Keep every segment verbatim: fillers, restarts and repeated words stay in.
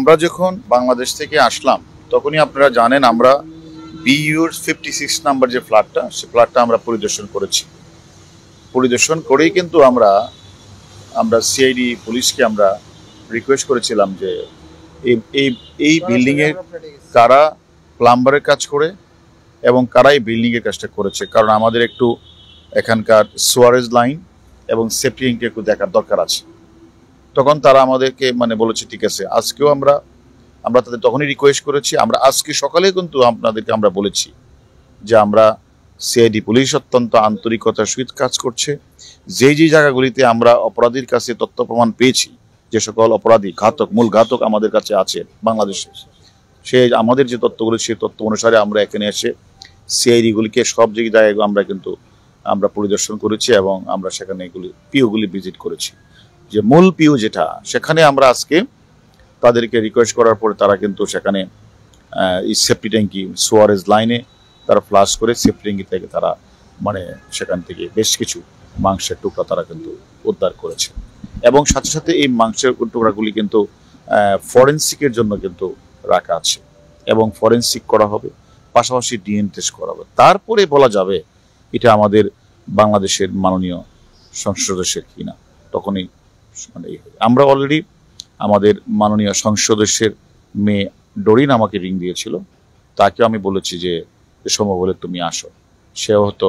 আমরা যখন বাংলাদেশ থেকে আসলাম তখনই আপনারা জানেন আমরা বিইউর ফিফটি সিক্স নাম্বার যে ফ্ল্যাটটা সে ফ্ল্যাটটা আমরা পরিদর্শন করেছি। পরিদর্শন করেই কিন্তু আমরা আমরা সিআইডি পুলিশকে আমরা রিকোয়েস্ট করেছিলাম যে এই এই এই বিল্ডিংয়ের কারা প্লাম্বারের কাজ করে এবং কারা এই বিল্ডিংয়ের কাজটা করেছে, কারণ আমাদের একটু এখানকার সোয়ারেজ লাইন এবং সেফটি ট্যাঙ্ককে একটু দেখার দরকার আছে। তখন তারা আমাদেরকে মানে বলেছে ঠিক আছে, আজকেও আমরা আমরা তাদের তখনই রিকোয়েস্ট করেছি। আমরা আজকে সকালে কিন্তু আপনাদেরকে আমরা বলেছি যে আমরা সিআইডি পুলিশ অত্যন্ত আন্তরিকতার সহিত কাজ করছে। যেই যেই জায়গাগুলিতে আমরা অপরাধীর কাছে তথ্য প্রমাণ পেয়েছি, যে সকল অপরাধী ঘাতক মূল ঘাতক আমাদের কাছে আছে বাংলাদেশে, সে আমাদের যে তথ্যগুলি সেই তথ্য অনুসারে আমরা এখানে এসে সিআইডিগুলিকে সব জায়গায় আমরা কিন্তু আমরা পরিদর্শন করেছি এবং আমরা সেখানে এগুলি পিওগুলি ভিজিট করেছি। যে মূল পিও যেটা সেখানে আমরা আজকে তাদেরকে রিকোয়েস্ট করার পরে তারা কিন্তু সেখানে এই সেফটি ট্যাঙ্কি সোয়ারেজ লাইনে তারা ফ্লাশ করে সেফটি ট্যাঙ্কি থেকে তারা মানে সেখান থেকে বেশ কিছু মাংসের টুকরা তারা কিন্তু উদ্ধার করেছে এবং সাথে সাথে এই মাংসের টুকরাগুলি কিন্তু ফরেন্সিকের জন্য কিন্তু রাখা আছে এবং ফরেন্সিক করা হবে, পাশাপাশি ডিএনএ টেস্ট করা হবে, তারপরে বলা যাবে এটা আমাদের বাংলাদেশের মাননীয় সংসদ সদস্যের কিনা। তখনই মানে আমরা অলরেডি আমাদের মাননীয় সংসদ সদস্যের মেয়ে ডরিন আমাকে রিং দিয়েছিল, তাকে আমি বলেছি যে সম্ভব হলে তুমি আসো। সেও হয়তো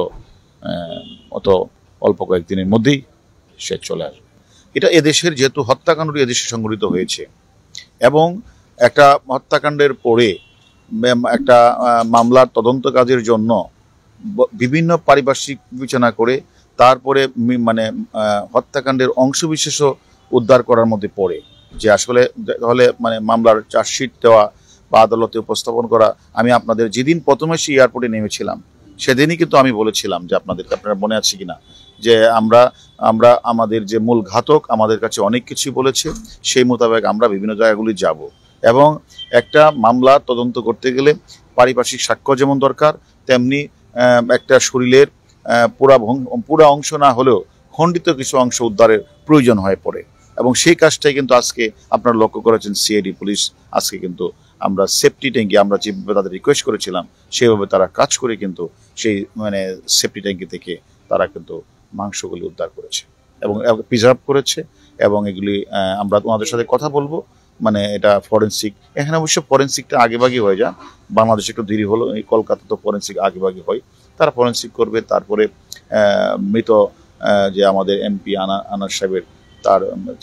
অত অল্প কয়েকদিনের মধ্যেই সে চলে আসবে। এটা এদেশের যেহেতু হত্যাকাণ্ডটি এদেশে সংঘটিত হয়েছে এবং একটা হত্যাকাণ্ডের পরে একটা মামলার তদন্ত কাজের জন্য বিভিন্ন পারিপার্শ্বিক বিবেচনা করে তারপরে মানে হত্যাকাণ্ডের অংশবিশেষও উদ্ধার করার মধ্যে পড়ে যে আসলে তাহলে মানে মামলার চার্জশিট দেওয়া বা আদালতে উপস্থাপন করা। আমি আপনাদের যেদিন প্রথমে সেই এয়ারপোর্টে নেমেছিলাম সেদিনই কিন্তু আমি বলেছিলাম যে আপনাদেরকে আপনারা মনে আছে কিনা যে আমরা আমরা আমাদের যে মূল ঘাতক আমাদের কাছে অনেক কিছুই বলেছে, সেই মোতাবেক আমরা বিভিন্ন জায়গাগুলি যাব এবং একটা মামলা তদন্ত করতে গেলে পারিপার্শ্বিক সাক্ষ্য যেমন দরকার তেমনি একটা শরীরের পুরা পুরা অংশ না হলেও খণ্ডিত কিছু অংশ উদ্ধারের প্রয়োজন হয়ে পড়ে এবং সেই কাজটাই কিন্তু আজকে আপনারা লক্ষ্য করেছেন সিআইডি পুলিশ আজকে কিন্তু আমরা সেফটি ট্যাঙ্কি আমরা যেভাবে তাদের রিকোয়েস্ট করেছিলাম সেভাবে তারা কাজ করে কিন্তু সেই মানে সেফটি ট্যাঙ্কি থেকে তারা কিন্তু মাংসগুলি উদ্ধার করেছে এবং প্রিজার্ভ করেছে এবং এগুলি আমরা তোমাদের সাথে কথা বলবো। মানে এটা ফরেন্সিক, এখানে অবশ্য ফরেন্সিকটা আগেভাগে হয়ে যায়, বাংলাদেশে একটু দেরি হলো, এই কলকাতা তো ফরেন্সিক আগেভাগে হয়, তারা ফরেন্সিক করবে। তারপরে মৃত যে আমাদের এমপি আনা আনার সাহেবের তার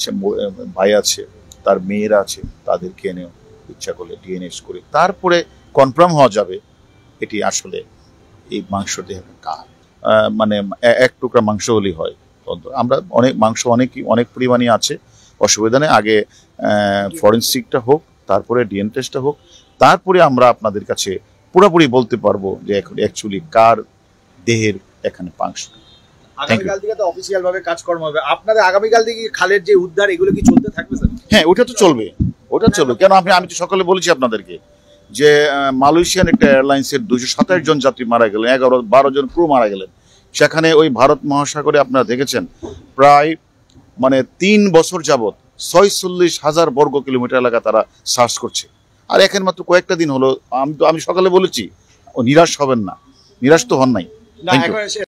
ভাই আছে, তার মেয়েরা আছে, তাদেরকে এনেও ইচ্ছা করলে ডিএনএ করে তারপরে কনফার্ম হওয়া যাবে এটি আসলে এই মাংস দেহ কার মানে এক টুকরা মাংস হলেই হয়। আমরা অনেক মাংস অনেক অনেক পরিমাণে আছে, অসুবিধা নেই। আগে ফরেন্সিকটা হোক, তারপরে ডিএনএ টেস্টটা হোক, তারপরে আমরা আপনাদের কাছে পুরোপুরি বলতে পারবো যে এখন অ্যাকচুয়ালি কার দেহের এখানে মাংস। আগামীকাল থেকে তো অফিসিয়াল ভাবে কাজকর্ম হবে আপনাদের। আগামীকাল থেকে খালের যে উদ্ধার এগুলো কি চলতে থাকবে স্যার? হ্যাঁ, ওটা তো চলবে, ওটা চলবে। কেন আপনি আমি তো সকালে বলেছি আপনাদেরকে যে মালয়েশিয়ান একটা এয়ারলাইন্সের দুইশো সাতাশ জন যাত্রী মারা গেলেন, এগারো বারো জন ক্রু মারা গেলেন। সেখানে ওই ভারত মহাসাগরে আপনারা দেখেছেন প্রায় মানে তিন বছর যাবৎ ছয়চল্লিশ হাজার বর্গ কিলোমিটার এলাকা তারা সার্চ করছে। আর এখন মাত্র কয়েকটা দিন হলো, আমি তো আমি সকালে বলেছি ও নিরাশ হবেন না, নিরাশ তো হন নাই।